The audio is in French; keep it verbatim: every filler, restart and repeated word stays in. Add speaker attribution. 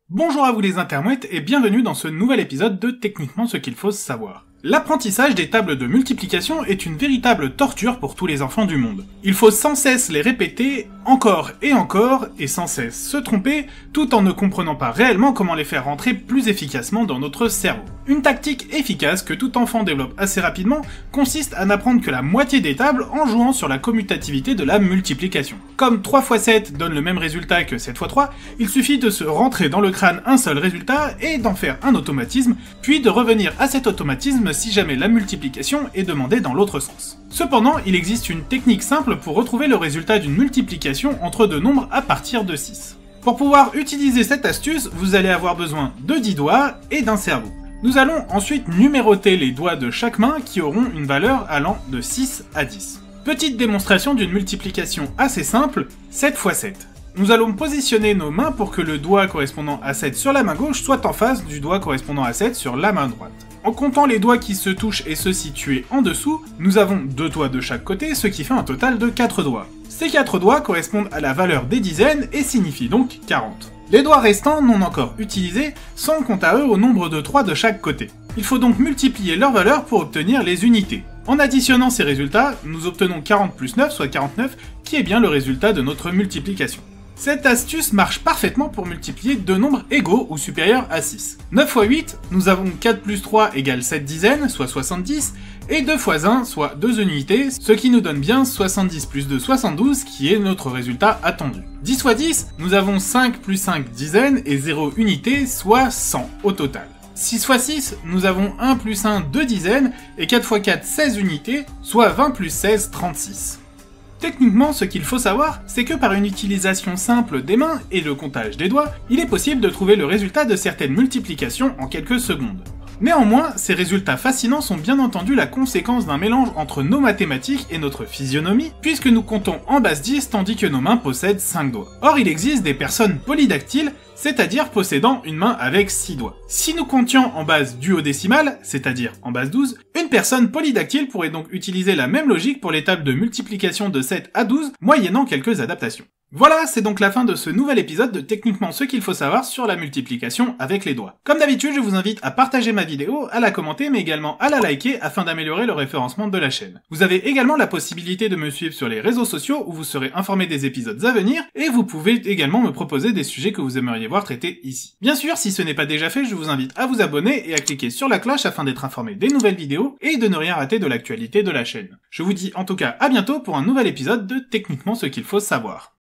Speaker 1: Bonjour à vous les intermètes et bienvenue dans ce nouvel épisode de Techniquement ce qu'il faut savoir. L'apprentissage des tables de multiplication est une véritable torture pour tous les enfants du monde. Il faut sans cesse les répéter, encore et encore, et sans cesse se tromper, tout en ne comprenant pas réellement comment les faire rentrer plus efficacement dans notre cerveau. Une tactique efficace que tout enfant développe assez rapidement consiste à n'apprendre que la moitié des tables en jouant sur la commutativité de la multiplication. Comme trois fois sept donne le même résultat que sept fois trois, il suffit de se rentrer dans le crâne un seul résultat et d'en faire un automatisme, puis de revenir à cet automatisme si jamais la multiplication est demandée dans l'autre sens. Cependant, il existe une technique simple pour retrouver le résultat d'une multiplication entre deux nombres à partir de six. Pour pouvoir utiliser cette astuce, vous allez avoir besoin de dix doigts et d'un cerveau. Nous allons ensuite numéroter les doigts de chaque main qui auront une valeur allant de six à dix. Petite démonstration d'une multiplication assez simple, sept fois sept. Nous allons positionner nos mains pour que le doigt correspondant à sept sur la main gauche soit en face du doigt correspondant à sept sur la main droite. En comptant les doigts qui se touchent et ceux situés en dessous, nous avons deux doigts de chaque côté, ce qui fait un total de quatre doigts. Ces quatre doigts correspondent à la valeur des dizaines et signifient donc quarante. Les doigts restants non encore utilisés sont quant à eux au nombre de trois de chaque côté. Il faut donc multiplier leur valeur pour obtenir les unités. En additionnant ces résultats, nous obtenons quarante plus neuf, soit quarante-neuf, qui est bien le résultat de notre multiplication. Cette astuce marche parfaitement pour multiplier deux nombres égaux ou supérieurs à six. neuf fois huit, nous avons quatre plus trois égale sept dizaines, soit soixante-dix, et deux fois un, soit deux unités, ce qui nous donne bien soixante-dix plus deux, soixante-douze, qui est notre résultat attendu. dix fois dix, nous avons cinq plus cinq dizaines et zéro unité, soit cent au total. six fois six, nous avons un plus un, deux dizaines, et quatre fois quatre, seize unités, soit vingt plus seize, trente-six. Techniquement, ce qu'il faut savoir, c'est que par une utilisation simple des mains et le comptage des doigts, il est possible de trouver le résultat de certaines multiplications en quelques secondes. Néanmoins, ces résultats fascinants sont bien entendu la conséquence d'un mélange entre nos mathématiques et notre physionomie, puisque nous comptons en base dix tandis que nos mains possèdent cinq doigts. Or, il existe des personnes polydactyles, c'est-à-dire possédant une main avec six doigts. Si nous comptions en base duodécimale, c'est-à-dire en base douze, une personne polydactyle pourrait donc utiliser la même logique pour les tables de multiplication de sept à douze, moyennant quelques adaptations. Voilà, c'est donc la fin de ce nouvel épisode de Techniquement ce qu'il faut savoir sur la multiplication avec les doigts. Comme d'habitude, je vous invite à partager ma vidéo, à la commenter, mais également à la liker afin d'améliorer le référencement de la chaîne. Vous avez également la possibilité de me suivre sur les réseaux sociaux où vous serez informé des épisodes à venir, et vous pouvez également me proposer des sujets que vous aimeriez voir traités ici. Bien sûr, si ce n'est pas déjà fait, je vous invite à vous abonner et à cliquer sur la cloche afin d'être informé des nouvelles vidéos et de ne rien rater de l'actualité de la chaîne. Je vous dis en tout cas à bientôt pour un nouvel épisode de Techniquement ce qu'il faut savoir.